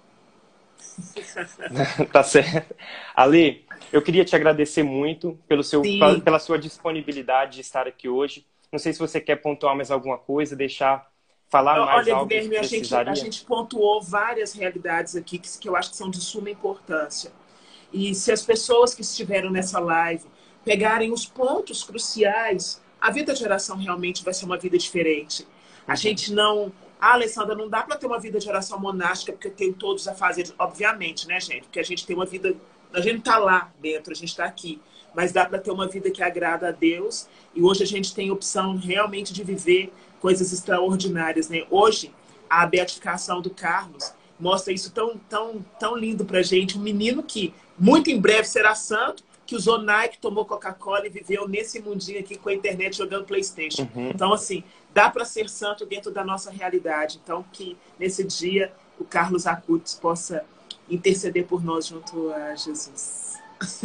dá. Tá certo. Ale, eu queria te agradecer muito pelo seu, pela sua disponibilidade de estar aqui hoje. Não sei se você quer pontuar mais alguma coisa, deixar falar mais Olha, algo Guilherme, que a gente, precisaria. a gente pontuou várias realidades aqui que, que eu acho que são de suma importância. E se as pessoas que estiveram nessa live pegarem os pontos cruciais, a vida de oração realmente vai ser uma vida diferente. A gente não... Ah, Alessandra, não dá para ter uma vida de oração monástica porque eu tenho todos a fazer. Obviamente, né, gente? Porque a gente tem uma vida... A gente não está lá dentro, a gente está aqui. Mas dá para ter uma vida que agrada a Deus. E hoje a gente tem opção realmente de viver coisas extraordinárias, né? Hoje, a beatificação do Carlos mostra isso tão, tão, tão lindo pra gente. Um menino que muito em breve será santo, que usou Nike, tomou Coca-Cola e viveu nesse mundinho aqui com a internet jogando PlayStation. Uhum. Então, assim, dá para ser santo dentro da nossa realidade. Então, que nesse dia o Carlos Acutis possa interceder por nós junto a Jesus.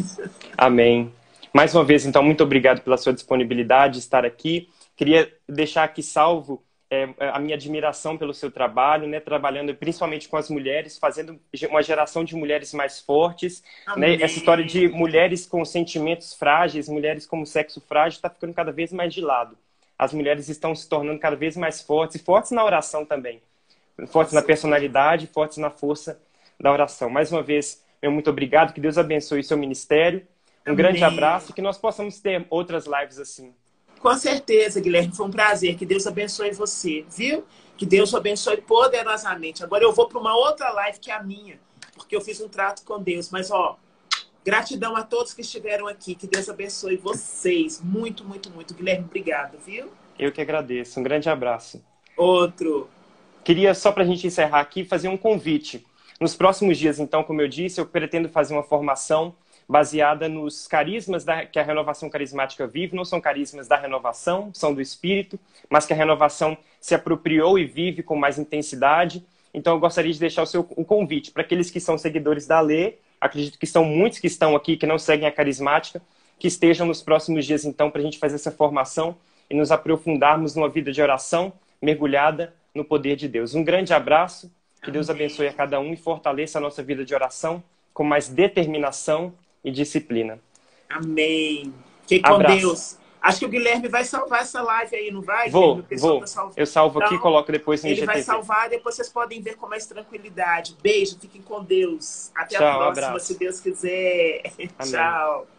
Amém. Mais uma vez, então, muito obrigado pela sua disponibilidade de estar aqui. Queria deixar aqui salvo é, a minha admiração pelo seu trabalho, né? Trabalhando principalmente com as mulheres, fazendo uma geração de mulheres mais fortes. Né? Essa história de mulheres com sentimentos frágeis, mulheres como sexo frágil, está ficando cada vez mais de lado. As mulheres estão se tornando cada vez mais fortes, e fortes na oração também. Fortes na personalidade, fortes na força da oração. Mais uma vez, meu muito obrigado, que Deus abençoe o seu ministério. Um Amém. Grande abraço e que nós possamos ter outras lives assim. Com certeza, Guilherme, foi um prazer. Que Deus abençoe você, viu? Que Deus o abençoe poderosamente. Agora eu vou para uma outra live que é a minha, porque eu fiz um trato com Deus. Mas, ó, gratidão a todos que estiveram aqui. Que Deus abençoe vocês. Muito, muito, muito. Guilherme, obrigado, viu? Eu que agradeço. Um grande abraço. Outro. Queria, só para a gente encerrar aqui, fazer um convite. Nos próximos dias, então, como eu disse, eu pretendo fazer uma formação baseada nos carismas da, que a renovação carismática vive. Não são carismas da renovação, são do Espírito, mas que a renovação se apropriou e vive com mais intensidade. Então eu gostaria de deixar o seu um convite para aqueles que são seguidores da Lê, acredito que são muitos que estão aqui, que não seguem a carismática, que estejam nos próximos dias então para a gente fazer essa formação e nos aprofundarmos numa vida de oração mergulhada no poder de Deus. Um grande abraço, que Deus abençoe a cada um e fortaleça a nossa vida de oração com mais determinação e disciplina. Amém. Fique com Abraço. Deus. Acho que o Guilherme vai salvar essa live aí, não vai? Vou, vou. Tá salv... Eu salvo aqui e então, coloco depois no ele I G T V. vai salvar, depois vocês podem ver com mais tranquilidade. Beijo, fiquem com Deus. Até Tchau, a próxima, abraço. se Deus quiser. Amém. Tchau.